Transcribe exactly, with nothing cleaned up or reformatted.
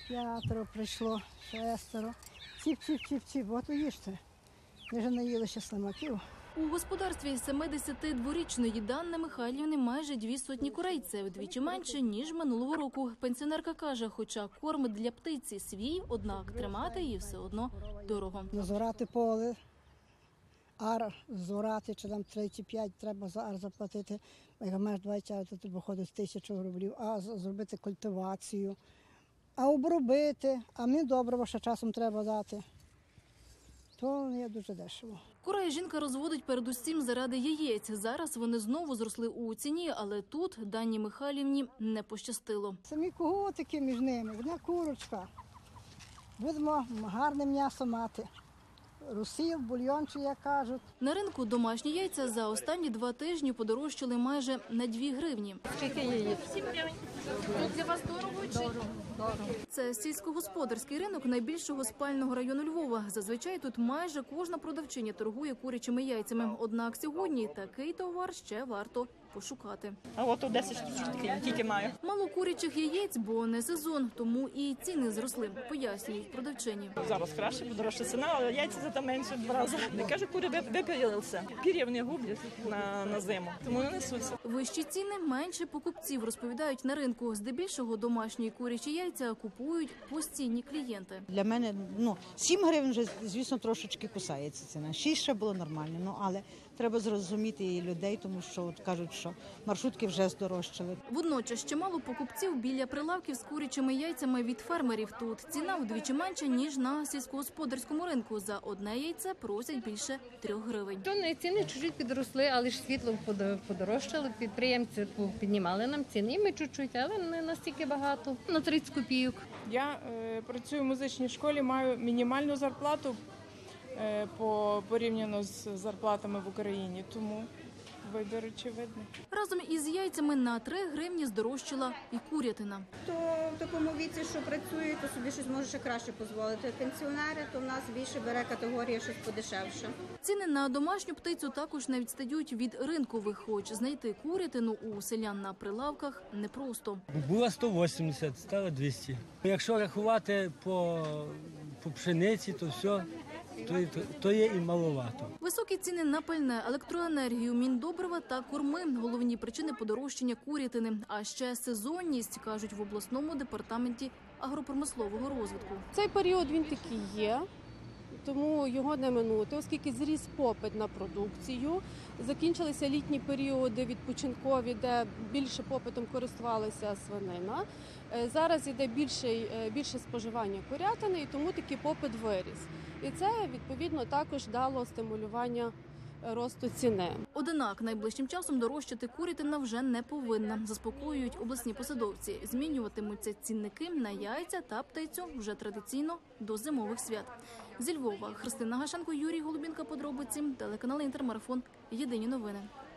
П'ятеро прийшло, шестеро. Ціп-ціп-ціп-ціп, от і їжте. Ми вже наїли ще слимаків. У господарстві семидесятидворічної Данни Михайлівни майже дві сотні курей. Це вдвічі менше, ніж минулого року. Пенсіонерка каже, хоча корм для птиці свій, однак тримати її все одно дорого. Зорати поле, ар зорати, чи там тридцять п'ять треба за ар заплатити. Як маєш двадцять, то виходить тисячу рублів. А зробити культивацію, а обробити, а мені доброго ще часом треба дати. То не є дуже дешево. Курей жінка розводить передусім заради яєць. Зараз вони знову зросли у ціні, але тут Данні Михайлівні не пощастило. Самі коготики між ними, одна курочка. Будемо гарне м'ясо мати. Русів, бульйон, чи як кажуть. На ринку домашні яйця за останні два тижні подорожчали майже на дві гривні. Скільки яєць? сім гривень. Тут для вас дорого чи? Дорого, дорого. Це сільськогосподарський ринок найбільшого спального району Львова. Зазвичай тут майже кожна продавчиня торгує курячими яйцями. Однак сьогодні такий товар ще варто пошукати. А от у десять штучок тільки маю. Мало курячих яєць, бо не сезон, тому і ціни зросли, пояснюють продавчині. Зараз краще, подорожча ціна, але яйця зато менше в два рази. Не кажу, кури випилилися. Пір'я вони гублять на, на зиму, тому не несуться. Вищі ціни, менше покупців, розповідають на ринку. Здебільшого домашні курячі яйця купують постійні клієнти. Для мене, ну, сім гривень вже, звісно, трошечки кусається ціна. шість ще було нормально, ну, але треба зрозуміти і людей, тому що от кажуть, що маршрутки вже здорожчали. Водночас чимало покупців біля прилавків з курячими яйцями від фермерів. Тут ціна вдвічі менша, ніж на сільськогосподарському ринку. За одне яйце просять більше трьох гривень. Тонни ціни чуть-чуть підросли, але ж світло подорожчало, підприємці піднімали нам ціни, і ми чуть-чуть, але не настільки багато, на тридцять копійок. Я е, працюю в музичній школі, маю мінімальну зарплату е, по, порівняно з зарплатами в Україні, тому вибір очевидний. Разом із яйцями на три гривні здорожчала і курятина. Хто в такому віці, що працює, то собі щось може ще краще дозволити. Пенсіонери, то в нас більше бере категорія щось подешевше. Ціни на домашню птицю також не відстають від ринкових, хоч знайти курятину у селян на прилавках непросто. Було сто вісімдесят, стало двісті. Якщо рахувати по, по пшениці, то все, то, то, то є і маловато. Високі ціни на пальне, електроенергію, міндобрива та корми – головні причини подорожчання курятини. А ще сезонність, кажуть в обласному департаменті агропромислового розвитку. Цей період він такий є, тому його не минути, оскільки зріс попит на продукцію. Закінчилися літні періоди відпочинкові, де більше попитом користувалася свинина. Зараз йде більше, більше споживання курятини, і тому такий попит виріс. І це, відповідно, також дало стимулювання росту ціни. Однак найближчим часом дорожчати курятина вже не повинна, заспокоюють обласні посадовці. Змінюватимуться цінники на яйця та птицю вже традиційно до зимових свят. Зі Львова Христина Гашенко, Юрій Голубінка, подробиці, телеканал Інтермарафон, єдині новини.